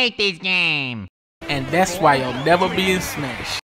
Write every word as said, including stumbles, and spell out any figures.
hate this game. And that's why you'll never be in Smash.